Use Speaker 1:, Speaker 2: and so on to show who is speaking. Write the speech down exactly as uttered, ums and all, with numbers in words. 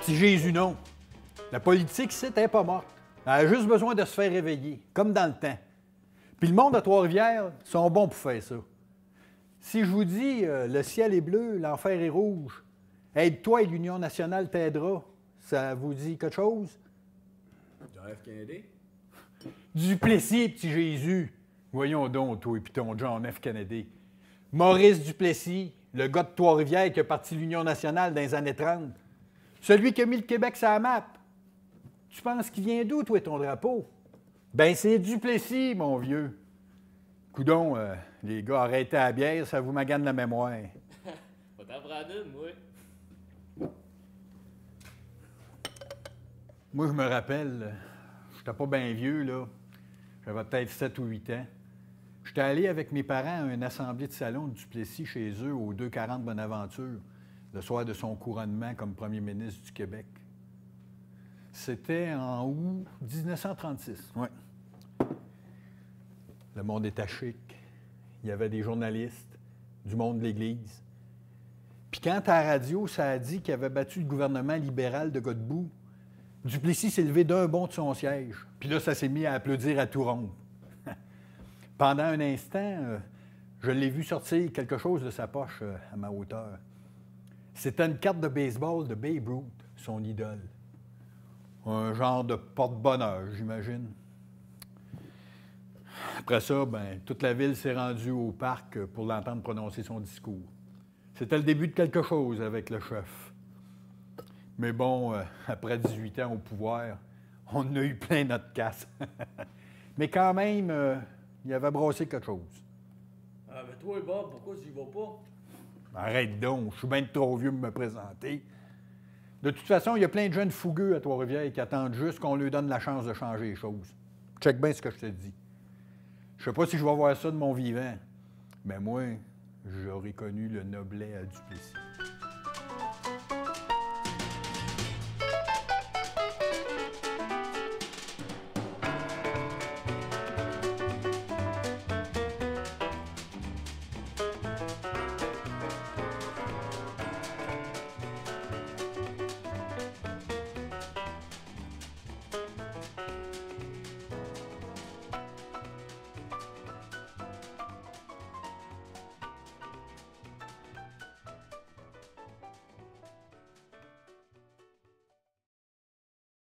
Speaker 1: Petit Jésus, non. La politique, c'était pas morte. Elle a juste besoin de se faire réveiller, comme dans le temps. Puis le monde à Trois-Rivières sont bons pour faire ça. Si je vous dis euh, le ciel est bleu, l'enfer est rouge, aide-toi et l'Union nationale t'aidera, ça vous dit quelque chose?
Speaker 2: John F. Kennedy?
Speaker 1: Duplessis, petit Jésus. Voyons donc, toi et puis ton John F. Kennedy. Maurice Duplessis, le gars de Trois-Rivières qui a parti l'Union nationale dans les années trente. Celui qui a mis le Québec sur la map. Tu penses qu'il vient d'où, toi, ton drapeau? Ben, c'est Duplessis, mon vieux. Coudon, euh, les gars, arrêtez à la bière, ça vous magane la mémoire.
Speaker 3: Faut t'en prendre une, moi.
Speaker 1: Moi, je me rappelle, j'étais pas bien vieux, là. J'avais peut-être sept ou huit ans. J'étais allé avec mes parents à une assemblée de salon de Duplessis chez eux au deux cent quarante Bonaventure, le soir de son couronnement comme premier ministre du Québec. C'était en août dix-neuf cent trente-six, oui. Le monde était chic. Il y avait des journalistes, du monde de l'Église. Puis quand à la radio, ça a dit qu'il avait battu le gouvernement libéral de Godbout, Duplessis s'est levé d'un bond de son siège. Puis là, ça s'est mis à applaudir à tout rompre. Pendant un instant, euh, je l'ai vu sortir quelque chose de sa poche euh, à ma hauteur. C'était une carte de baseball de Babe Ruth, son idole. Un genre de porte-bonheur, j'imagine. Après ça, ben, toute la ville s'est rendue au parc pour l'entendre prononcer son discours. C'était le début de quelque chose avec le chef. Mais bon, euh, après dix-huit ans au pouvoir, on en a eu plein notre casse. Mais quand même, euh, il avait brassé quelque chose.
Speaker 2: Ah, mais toi, Bob, pourquoi tu y vas pas?
Speaker 1: Arrête donc, je suis bien trop vieux pour me présenter. De toute façon, il y a plein de jeunes fougueux à Trois-Rivières qui attendent juste qu'on leur donne la chance de changer les choses. Check bien ce que je te dis. Je sais pas si je vais voir ça de mon vivant, mais moi, j'aurais connu le Noblet à Duplessis.